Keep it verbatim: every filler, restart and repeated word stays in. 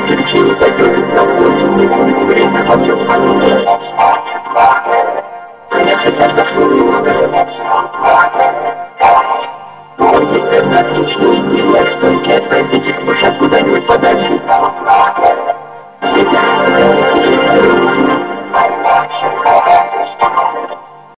Перечили пойдет на пользу, не будет время, во всем полуте. Я хотя вдохну немного, он не отлично, и делать, что искать, пойдите, может, куда-нибудь подальше.